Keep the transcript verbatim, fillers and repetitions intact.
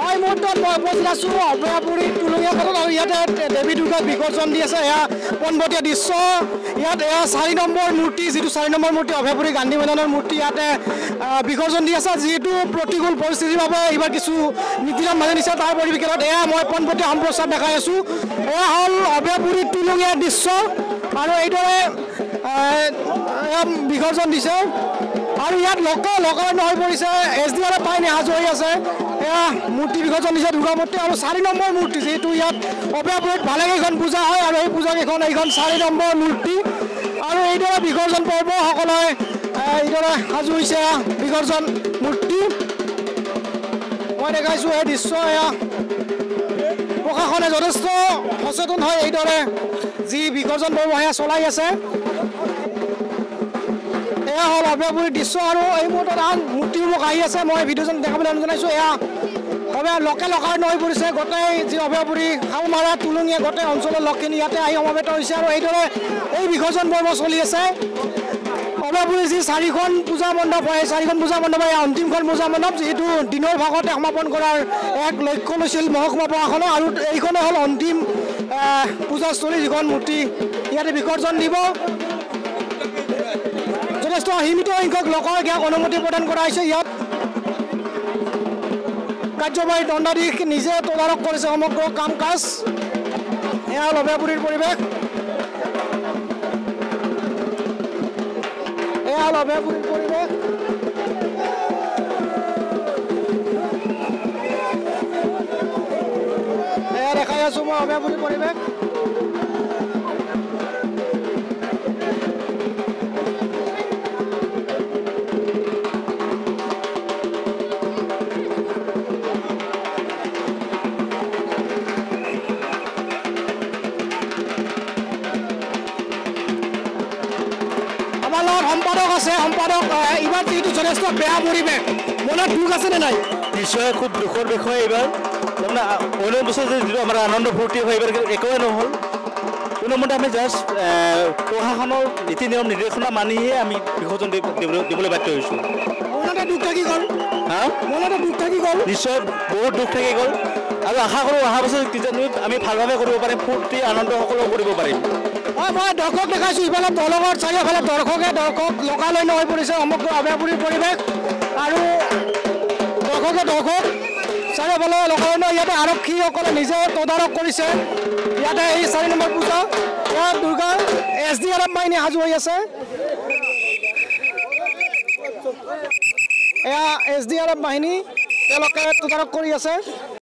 এই মুহূৰ্তত মই উপস্থিত আছো অভয়াপুৰী টুলুঙীয়া ঘাটত আৰু ইয়াতে দেৱী দুৰ্গাক বিসৰ্জন দি আছে। এয়া পোনপটীয়া দৃশ্য। ইয়াত এয়া চাৰি নম্বৰ মূৰ্তি, যিটো চাৰি নম্বৰ মূৰ্তি অভয়াপুৰী গান্ধী মৈদানৰ মূৰ্তি ইয়াতে বিসৰ্জন দি আছে। যিহেতু প্ৰতিকূল পৰিস্থিতিৰ বাবে এইবাৰ কিছু নীতি নিয়ম মানি নিছে, তাৰ পৰিপ্ৰেক্ষিতত এয়া মই পোনপটীয়া সম্প্ৰচাৰ দেখাই আছো। এয়া হ'ল অভয়াপুৰী টুলুঙীয়া দৃশ্য আৰু এইদৰে বিসৰ্জন দিছে আৰু ইয়াত লক লকাৰণ্য হৈ পৰিছে। এছ ডি আৰ এফ বাহিনী সাজু হৈ আছে। এয়া মূৰ্তি বিসৰ্জন দিছে দুৰ্গা মূৰ্তি আৰু চাৰি নম্বৰ মূৰ্তি, যিহেতু ইয়াত অভয়াপুৰীত ভালেকেইখন পূজা হয় আৰু এই পূজাকেইখন এইখন চাৰি নম্বৰ মূৰ্তি আৰু এইদৰে বিসৰ্জন পৰ্ব সকলোৱে এইদৰে সাজু হৈছে বিসৰ্জন মূৰ্তি। মই দেখাইছোঁ এই দৃশ্য। এয়া প্ৰশাসনে যথেষ্ট সচেতন হৈ এইদৰে যি বিসৰ্জন পৰ্ব সেয়া চলাই আছে। এয়া হ'ল অভয়াপুৰীৰ দৃশ্য আৰু এই মুহূৰ্তত আন মূৰ্তিসমূহ আহি আছে। মই ভিডিঅ'জন দেখাবলৈ অনুৰোধ জনাইছোঁ। এয়া অভয়া লোকে লকাৰণ্য হৈ পৰিছে। গোটেই যি অভয়াপুৰী শাওমাৰা টুলুঙীয়া গোটেই অঞ্চলৰ লোকখিনি ইয়াতে আহি সমবেত হৈছে আৰু এইদৰে এই বিসৰ্জন পৰ্ব চলি আছে। অভয়াপুৰীৰ যি চাৰিখন পূজা মণ্ডপ হয়, চাৰিখন পূজা মণ্ডপ হয়, অন্তিমখন পূজা মণ্ডপ, যিহেতু দিনৰ ভাগতে সমাপন কৰাৰ এক লক্ষ্য লৈছিল মহকুমা প্ৰশাসনে আৰু এইখনে হ'ল অন্তিম পূজাস্থলী, যিখন মূৰ্তি ইয়াতে বিসৰ্জন দিব। যথেষ্ট সীমিত সংখ্যক লোকৰ ইয়াক অনুমতি প্ৰদান কৰা হৈছে। ইয়াত কাৰ্যবাহী দণ্ডাধীশ নিজে তদাৰক কৰিছে সমগ্ৰ কাম কাজ। এয়া হ'ল অভয়াপুৰীৰ পৰিৱেশ। এয়া হ'ল অভয়াপুৰীৰ পৰিৱেশ। এয়া দেখাই আছো মই অভয়াপুৰীৰ পৰিৱেশ। আমাৰ লগত সম্পাদক আছে। সম্পাদক, এইবাৰ যিহেতু যথেষ্ট বেয়া পৰিৱেশ, মনত দুখ আছেনে নাই? নিশ্চয় খুব দুখৰ বিষয়। এইবাৰ তাৰমানে অন্য বছৰ যিটো আমাৰ আনন্দ ফূৰ্তি হয়, এইবাৰ একোৱে নহ'ল। কোনো মতে আমি জাষ্ট প্ৰশাসনৰ নীতি নিয়ম নিৰ্দেশনা মানিহে আমি বিসৰ্জন দিবলৈ বাধ্য হৈছোঁ। মনতে দুখ থাকি গ'ল। হা মনতে দুখ থাকি গ'ল। নিশ্চয় বহুত দুখ থাকি গ'ল আৰু আশা কৰোঁ অহা বছৰ কিজানি আমি ভালভাৱে কৰিব পাৰিম, ফূৰ্তি আনন্দ সকলো কৰিব পাৰিম। হয়, মই দৰ্শক দেখাইছোঁ। ইফালে দলঙৰ চাৰিওফালে দৰ্শকে দৰ্শক লোকালন্য হৈ পৰিছে সমগ্ৰ অভয়াপুৰীৰ পৰিৱেশ আৰু দৰ্শকে দৰ্শক চাৰিওফালে লোকালন্য। ইয়াতে আৰক্ষীসকলে নিজে তদাৰক কৰিছে। ইয়াতে এই চাৰি নম্বৰ পূজা, ইয়াত Durga S D R F বাহিনী সাজু হৈ আছে। এয়া এছ ডি আৰ এফ বাহিনী, তেওঁলোকে তদাৰক কৰি আছে।